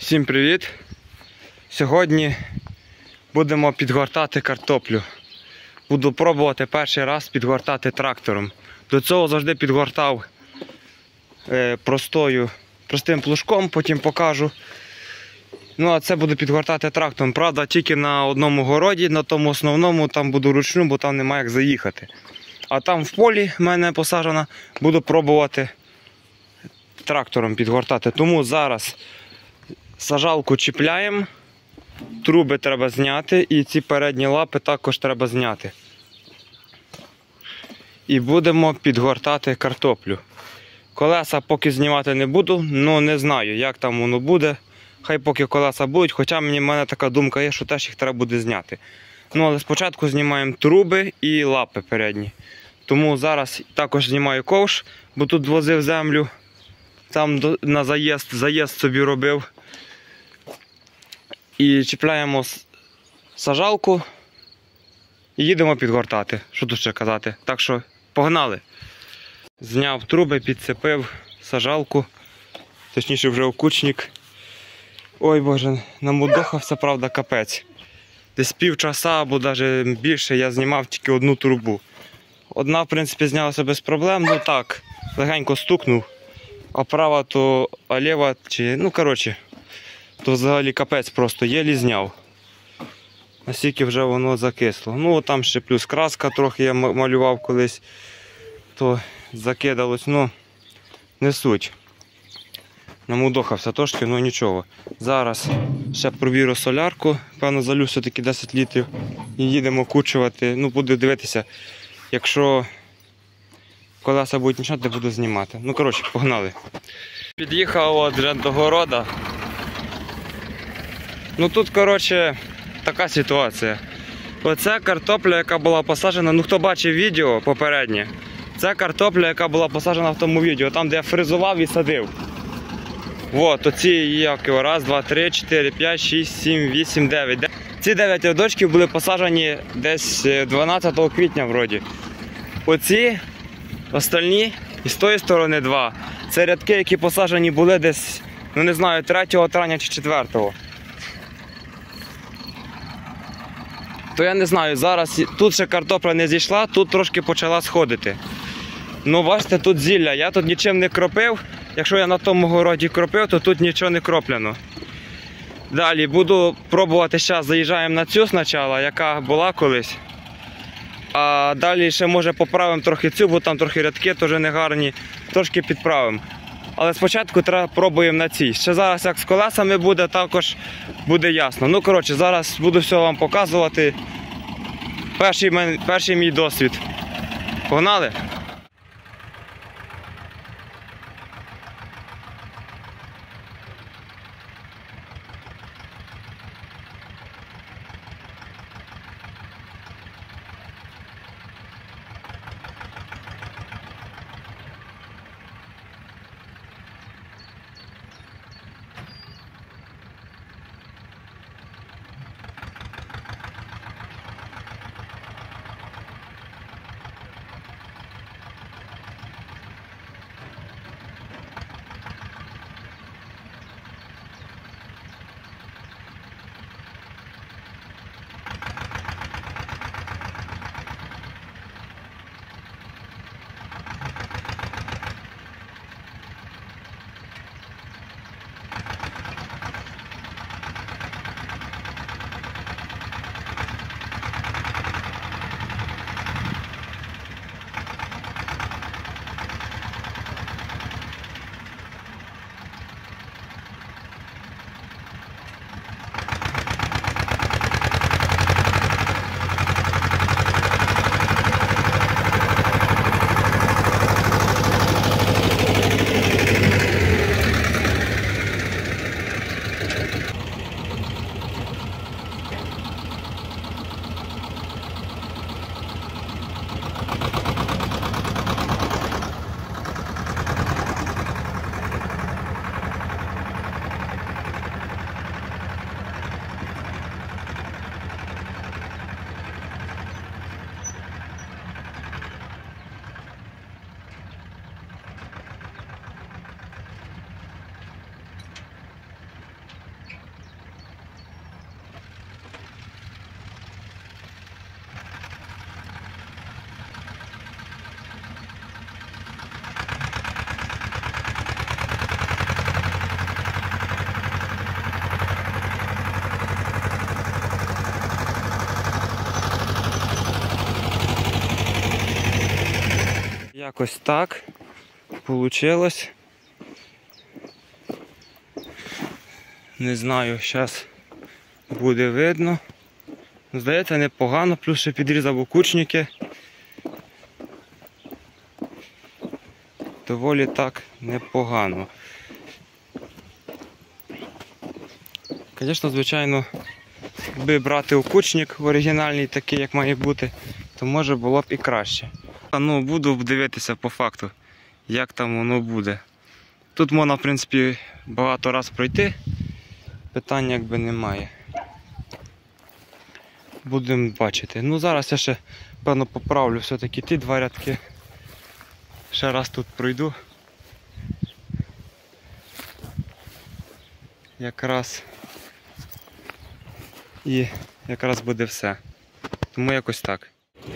Всім привіт! Сьогодні будемо підгортати картоплю. Буду пробувати перший раз підгортати трактором. До цього завжди підгортав простим плужком, потім покажу. Ну а це буду підгортати трактором. Правда, тільки на одному городі, на тому основному, там буду ручну, бо там немає як заїхати. А там в полі в мене посаджено, буду пробувати трактором підгортати. Тому зараз саджалку чіпляємо, труби треба зняти і ці передні лапи також треба зняти. І будемо підгортати картоплю. Колеса поки знімати не буду, ну не знаю, як там воно буде. Хай поки колеса будуть, хоча в мене така думка є, що теж їх треба буде зняти. Ну але спочатку знімаємо труби і лапи передні. Тому зараз також знімаю ковш, бо тут возив землю, там на заїзд собі робив. І чіпляємо саджалку і їдемо підгортати. Що тут ще казати? Так що погнали. Зняв труби, підцепив саджалку, точніше вже окучник. Ой боже, намудохався, правда, капець. Десь півчаса або навіть більше я знімав тільки одну трубу. Одна, в принципі, знялася без проблем, ну так, легенько стукнув. А права то, а ліва, ну коротше, то взагалі капець просто, єлі зняв. Настільки вже воно закисло. Ну там ще плюс краска трохи я малював колись, то закидалось, ну не суть. Намудохався трошки, ну нічого. Зараз ще провірю солярку, певно залю все-таки 10 літрів і їдемо кучувати. Ну буду дивитися, якщо колеса будуть мішати, буду знімати. Ну коротше, погнали. Під'їхав вже до города. Ну тут, коротше, така ситуація. Оце картопля, яка була посаджена, ну хто бачив відео попереднє, це картопля, яка була посаджена в тому відео, там де я фрезував і садив. От, оці, як його, 1, 2, 3, 4, 5, 6, 7, 8, 9. Ці 9 рядочків були посаджені десь 12 квітня вроді. Оці, остальні, і з тої сторони 2. Це рядки, які посаджені були десь, ну не знаю, 3 травня чи 4. То я не знаю, зараз тут ще картопля не зійшла, тут трошки почала сходити. Ну бачите, тут зілля, я тут нічим не кропив. Якщо я на тому городі кропив, то тут нічого не кроплено. Далі буду пробувати, зараз заїжджаємо на цю спочатку, яка була колись. А далі ще може поправимо трохи цю, бо там трохи рядки теж негарні, трошки підправимо. Але спочатку пробуємо на цій. Ще зараз як з колесами буде, також буде ясно. Ну коротше, зараз буду все вам показувати. Перший мій досвід. Погнали? Якось так получилось. Не знаю, зараз буде видно. Здається, непогано, плюс ще підрізав окучники. Доволі так непогано. Звісно, звичайно, якби брати окучник оригінальний, такий, як має бути, то може було б і краще. Ну, буду дивитися по факту, як там воно буде. Тут можна, в принципі, багато раз пройти, питань якби немає. Будемо бачити. Ну, зараз я ще, певно, поправлю все-таки ті два рядки. Ще раз тут пройду. Якраз буде все. Тому якось так.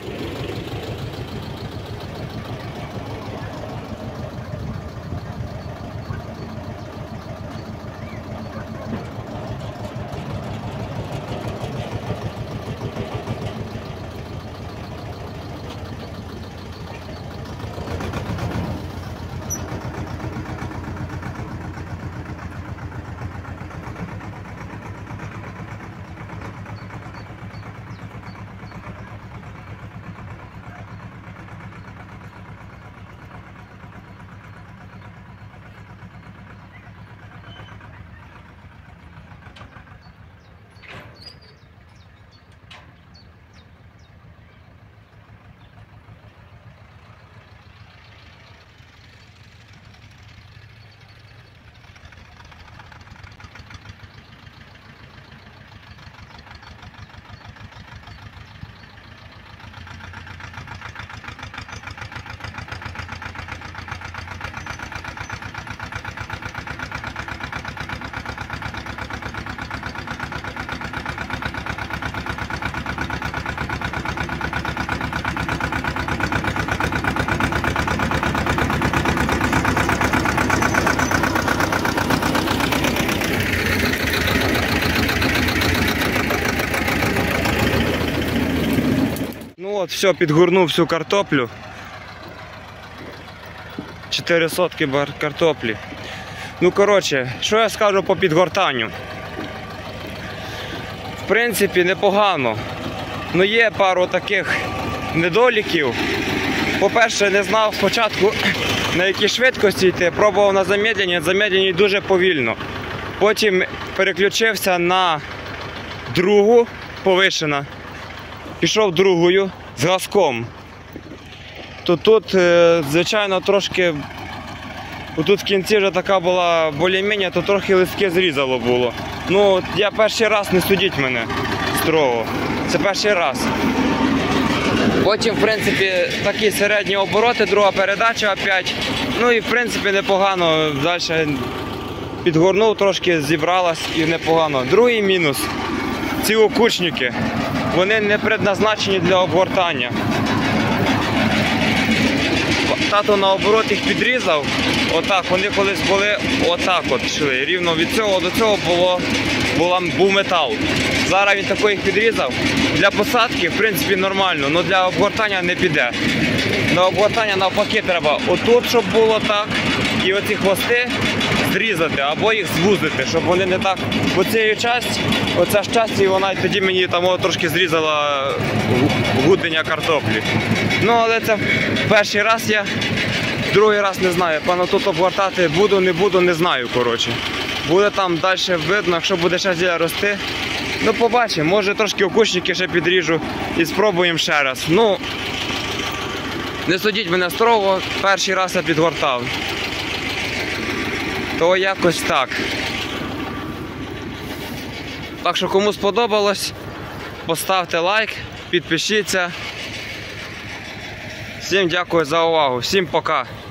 Ну от, все, підгорнув всю картоплю. 4 сотки картоплі. Ну, коротше, що я скажу по підгортанню? В принципі, непогано. Ну, є пару таких недоліків. По-перше, не знав спочатку, на якій швидкості йти. Пробував на замедленні дуже повільно. Потім переключився на другу, повишена. Пішов другою з газком. То тут, звичайно, трошки, тут в кінці вже така була більш-менш, то трохи листки зрізало було. Ну, я перший раз, не судіть мене строго. Це перший раз. Потім, в принципі, такі середні обороти, друга передача опять. Ну і, в принципі, непогано. Далі підгорнув, трошки зібралась і непогано. Другий мінус. Ці окучники. Вони не предназначені для обгортання. Тато наоборот їх підрізав, отак, вони колись були отак от йшли. Рівно від цього до цього був метал. Зараз він такий їх підрізав. Для посадки, в принципі, нормально, але для обгортання не піде. На обгортання навпаки треба отут, щоб було так, і оці хвости зрізати або їх звузити, щоб вони не так. Оця ж часть, і вона тоді мені там трошки зрізала гудення картоплі. Ну, але це перший раз я, другий раз не знаю. Певно, тут обгортати буду, не знаю, коротше. Буде там далі видно, якщо буде ще зілля рости. Ну, побачимо, може трошки окучники ще підріжу і спробуємо ще раз. Ну, не судіть мене строго, перший раз я підгортав. То якось так. Так що, кому сподобалось, поставте лайк, підпишіться. Всім дякую за увагу, всім пока.